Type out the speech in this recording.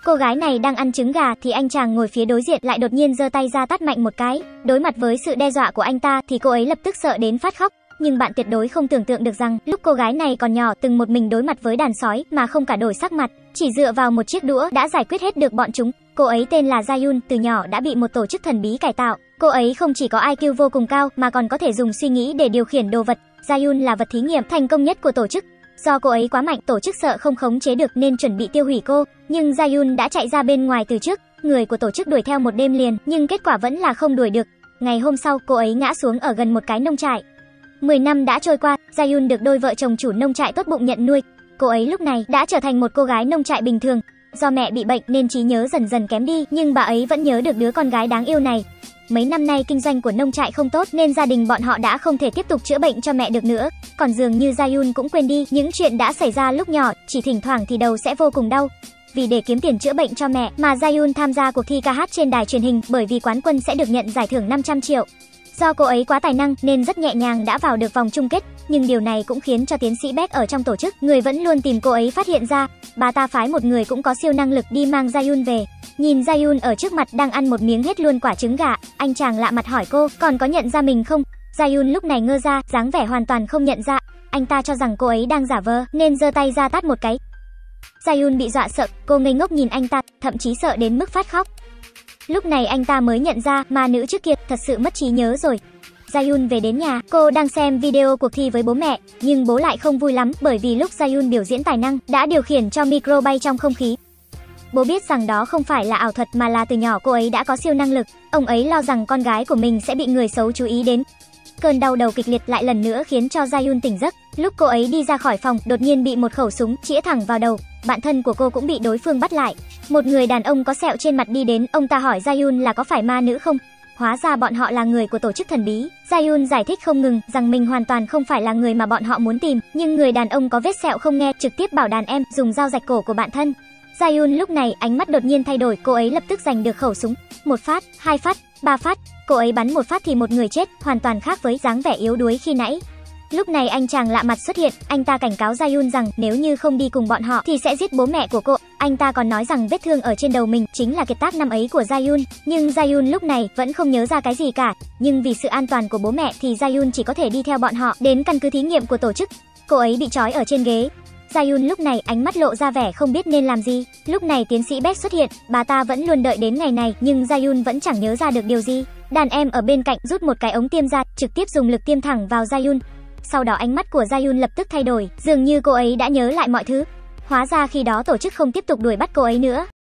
Cô gái này đang ăn trứng gà thì anh chàng ngồi phía đối diện lại đột nhiên giơ tay ra tát mạnh một cái. Đối mặt với sự đe dọa của anh ta thì cô ấy lập tức sợ đến phát khóc. Nhưng bạn tuyệt đối không tưởng tượng được rằng lúc cô gái này còn nhỏ từng một mình đối mặt với đàn sói mà không cả đổi sắc mặt, chỉ dựa vào một chiếc đũa đã giải quyết hết được bọn chúng. Cô ấy tên là Jayun, từ nhỏ đã bị một tổ chức thần bí cải tạo. Cô ấy không chỉ có IQ vô cùng cao mà còn có thể dùng suy nghĩ để điều khiển đồ vật. Jayun là vật thí nghiệm thành công nhất của tổ chức. Do cô ấy quá mạnh, tổ chức sợ không khống chế được nên chuẩn bị tiêu hủy cô, nhưng Jayun đã chạy ra bên ngoài từ trước. Người của tổ chức đuổi theo một đêm liền, nhưng kết quả vẫn là không đuổi được. Ngày hôm sau, cô ấy ngã xuống ở gần một cái nông trại. 10 năm đã trôi qua, Jayun được đôi vợ chồng chủ nông trại tốt bụng nhận nuôi. Cô ấy lúc này đã trở thành một cô gái nông trại bình thường. Do mẹ bị bệnh nên trí nhớ dần dần kém đi, nhưng bà ấy vẫn nhớ được đứa con gái đáng yêu này. Mấy năm nay kinh doanh của nông trại không tốt nên gia đình bọn họ đã không thể tiếp tục chữa bệnh cho mẹ được nữa. Còn dường như Jayun cũng quên đi những chuyện đã xảy ra lúc nhỏ, chỉ thỉnh thoảng thì đầu sẽ vô cùng đau. Vì để kiếm tiền chữa bệnh cho mẹ mà Jayun tham gia cuộc thi ca hát trên đài truyền hình, bởi vì quán quân sẽ được nhận giải thưởng 500 triệu. Do cô ấy quá tài năng nên rất nhẹ nhàng đã vào được vòng chung kết, nhưng điều này cũng khiến cho tiến sĩ Beck ở trong tổ chức, người vẫn luôn tìm cô ấy phát hiện ra. Bà ta phái một người cũng có siêu năng lực đi mang Jayun về. Nhìn Jayun ở trước mặt đang ăn một miếng hết luôn quả trứng gà, anh chàng lạ mặt hỏi cô còn có nhận ra mình không. Jayun lúc này ngơ ra, dáng vẻ hoàn toàn không nhận ra. Anh ta cho rằng cô ấy đang giả vờ nên giơ tay ra tát một cái. Jayun bị dọa sợ, cô ngây ngốc nhìn anh ta, thậm chí sợ đến mức phát khóc. Lúc này anh ta mới nhận ra ma nữ trước kia thật sự mất trí nhớ rồi. Jayun về đến nhà, cô đang xem video cuộc thi với bố mẹ, nhưng bố lại không vui lắm bởi vì lúc Jayun biểu diễn tài năng đã điều khiển cho micro bay trong không khí. Bố biết rằng đó không phải là ảo thuật mà là từ nhỏ cô ấy đã có siêu năng lực. Ông ấy lo rằng con gái của mình sẽ bị người xấu chú ý đến. Cơn đau đầu kịch liệt lại lần nữa khiến cho Jayun tỉnh giấc. Lúc cô ấy đi ra khỏi phòng, đột nhiên bị một khẩu súng chĩa thẳng vào đầu. Bạn thân của cô cũng bị đối phương bắt lại. Một người đàn ông có sẹo trên mặt đi đến, ông ta hỏi Jayun là có phải ma nữ không. Hóa ra bọn họ là người của tổ chức thần bí. Jayun giải thích không ngừng rằng mình hoàn toàn không phải là người mà bọn họ muốn tìm, nhưng người đàn ông có vết sẹo không nghe, trực tiếp bảo đàn em dùng dao rạch cổ của bạn thân. Jayun lúc này ánh mắt đột nhiên thay đổi, cô ấy lập tức giành được khẩu súng. 1 phát, 2 phát, 3 phát. Cô ấy bắn 1 phát thì một người chết, hoàn toàn khác với dáng vẻ yếu đuối khi nãy. Lúc này anh chàng lạ mặt xuất hiện, anh ta cảnh cáo Jayun rằng nếu như không đi cùng bọn họ thì sẽ giết bố mẹ của cô. Anh ta còn nói rằng vết thương ở trên đầu mình chính là kiệt tác năm ấy của Jayun, nhưng Jayun lúc này vẫn không nhớ ra cái gì cả. Nhưng vì sự an toàn của bố mẹ thì Jayun chỉ có thể đi theo bọn họ đến căn cứ thí nghiệm của tổ chức. Cô ấy bị trói ở trên ghế. Jayun lúc này ánh mắt lộ ra vẻ không biết nên làm gì. Lúc này tiến sĩ Beck xuất hiện, bà ta vẫn luôn đợi đến ngày này nhưng Jayun vẫn chẳng nhớ ra được điều gì. Đàn em ở bên cạnh rút một cái ống tiêm ra, trực tiếp dùng lực tiêm thẳng vào Jayun. Sau đó ánh mắt của Jayun lập tức thay đổi, dường như cô ấy đã nhớ lại mọi thứ. Hóa ra khi đó tổ chức không tiếp tục đuổi bắt cô ấy nữa.